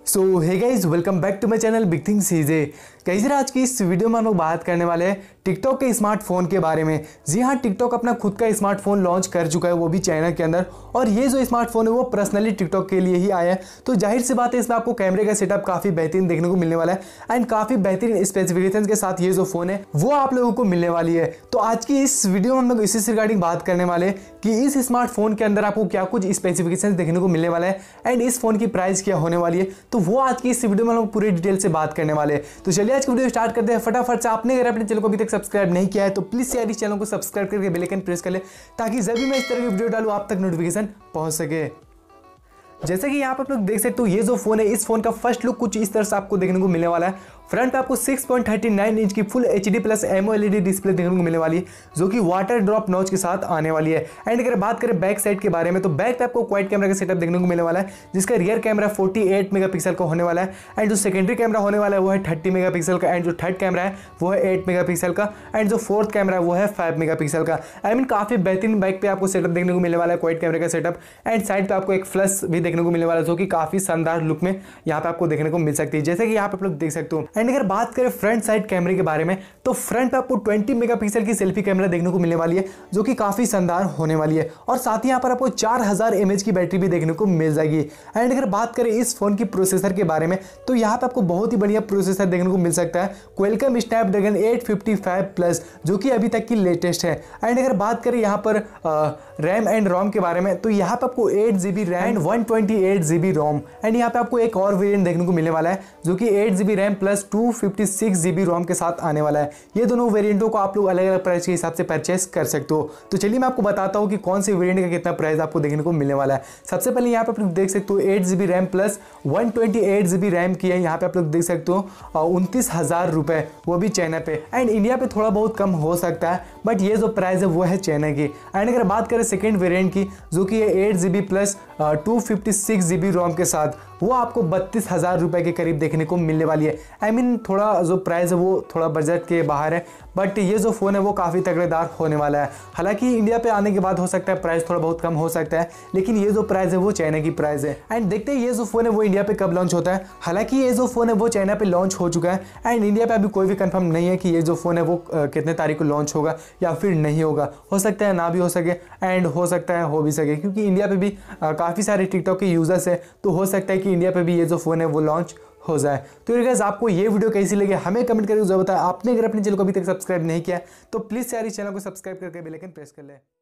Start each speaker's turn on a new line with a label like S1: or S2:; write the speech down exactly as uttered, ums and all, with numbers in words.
S1: So hey guys, welcome back to my channel big things CJ. Guys, आज की इस video में हम लोग बात करने वाले हैं टिकटॉक के स्मार्टफोन के बारे में। जी हाँ, टिकटॉक अपना खुद का स्मार्टफोन लॉन्च कर चुका है, वो भी चाइना के अंदर। और ये जो स्मार्टफोन है वो पर्सनली टिकटॉक के लिए ही आया है। तो जाहिर सी बात है, इसमें आपको कैमरे का सेटअप काफ़ी बेहतरीन देखने को मिलने वाला है एंड काफ़ी बेहतरीन स्पेसिफिकेशन के साथ ये जो फ़ोन है वो आप लोगों को मिलने वाली है। तो आज की इस वीडियो में हम लोग इसी से रिगार्डिंग बात करने वाले हैं कि इस स्मार्टफोन के अंदर आपको क्या कुछ स्पेसिफिकेशन देखने को मिलने वाला है एंड इस फोन की प्राइस क्या होने वाली है। तो वो आज की इस वीडियो में हम लोग पूरी डिटेल से बात करने वाले हैं। तो चलिए आज की वीडियो स्टार्ट करते हैं फटाफट से। आपने अगर अपने चैनल को अभी तक सब्सक्राइब नहीं किया है तो प्लीज यार इस चैनल को सब्सक्राइब करके बेल आइकन प्रेस कर ले, ताकि जब भी मैं इस तरह की वीडियो डालूं आप तक नोटिफिकेशन पहुंच सके। जैसे कि यहाँ पर आप लोग देख सकते हो, ये जो फोन है इस फोन का फर्स्ट लुक कुछ इस तरह से आपको देखने को मिलने वाला है। फ्रंट पे आपको six point thirty nine inch की full HD plus AMOLED display देखने को मिलने वाली है, जो कि वाटर ड्रॉप नॉच के साथ आने वाली है। एंड अगर बात करें बैक साइड के बारे में, तो बैक पे आपको क्वाड कैमरा का सेटअप देखने को मिलने वाला है, जिसका rear camera forty eight megapixel का होने वाला है। एंड जो सेकेंडरी कैमरा होने वाला है वो है थर्टी मेगापिक्सल का। एंड जो थर्ड कैमरा है वो है एट मेगापिक्सल का। एंड जो फोर्थ कैमरा है वो है फाइव मेगापिक्सल का। आई मीन काफी बेहतरीन बाइक पे आपको सेटअप देखने को मिलने वाला है, क्वाड कैमरा का सेटअप। एंड साइड पे आपको एक फ्लैश भी देखने को मिलने वाला है, जो कि काफी शानदार लुक में यहाँ पे आपको देखने को मिल सकती है, जैसे कि यहाँ पे आप लोग देख सकते हो। एंड अगर बात करें फ्रंट साइड कैमरे के बारे में, तो फ्रंट पे आपको ट्वेंटी मेगापिक्सल की सेल्फी कैमरा देखने को मिलने वाली है, जो कि काफी शानदार होने वाली है। और साथ ही यहाँ पर आपको चार हज़ार एमएच की बैटरी भी देखने को मिल जाएगी। एंड अगर बात करें इस फोन की प्रोसेसर के बारे में, तो यहाँ पे आपको बहुत ही बढ़िया प्रोसेसर देखने को मिल सकता है, Qualcomm Snapdragon eight fifty five plus, जो कि अभी तक की लेटेस्ट है। एंड अगर बात करें यहाँ पर रैम एंड रोम के बारे में, तो यहाँ पे आपको eight GB RAM and one twenty eight GB ROM. And यहाँ पे आपको एक और वेरिएंट देखने को मिलने वाला है, जो कि eight GB RAM plus two fifty six GB ROM के साथ आने वाला है। ये दोनों वेरिएंटों को आप लोग अलग अलग प्राइस के हिसाब से परचेस कर सकते हो। तो चलिए मैं आपको बताता हूँ कि कौन से वेरिएंट का कितना प्राइस आपको देखने को मिलने वाला है। सबसे पहले यहाँ पे आप लोग देख सकते हो eight GB RAM plus one twenty eight GB RAM की है। यहाँ पे आप लोग देख सकते हो उनतीस हजार रुपए, वो भी चाइना पे। एंड इंडिया पे थोड़ा बहुत कम हो सकता है, बट ये जो प्राइस है वो है चाइना की। एंड अगर बात करें सेकेंड वेरिएंट की, जो कि eight GB plus two fifty six GB ROM के साथ, वो आपको बत्तीस हजार रुपए के करीब देखने को मिलने वाली है। आई I मीन mean, थोड़ा जो प्राइस है वो थोड़ा बजट के बाहर है, बट ये जो फोन है वो काफी तगड़ेदार होने वाला है। हालांकि इंडिया पे आने के बाद हो सकता है प्राइस थोड़ा बहुत कम हो सकता है, लेकिन ये जो प्राइस है वो चाइना की प्राइस है। एंड देखते हैं ये जो फोन है वो इंडिया पे कब लॉन्च होता है। हालांकि ये जो फोन है वो चाइना पे लॉन्च हो चुका है एंड इंडिया पे अभी कोई भी कंफर्म नहीं है कि ये जो फोन है वो कितने तारीख को लॉन्च होगा या फिर नहीं होगा। हो सकता है ना भी हो सके एंड हो सकता है हो भी सके, क्योंकि इंडिया पे भी काफी सारे टिकटॉक के यूजर्स है, तो हो सकता है कि इंडिया पे भी ये जो फोन है वो लॉन्च हो जाए। तो गाइस, आपको ये वीडियो कैसी लगी हमें कमेंट करके जरूर बताएं। आपने अगर अपने चैनल को अभी तक सब्सक्राइब नहीं किया तो प्लीज यार इस चैनल को सब्सक्राइब करके बेल आइकन प्रेस कर ले।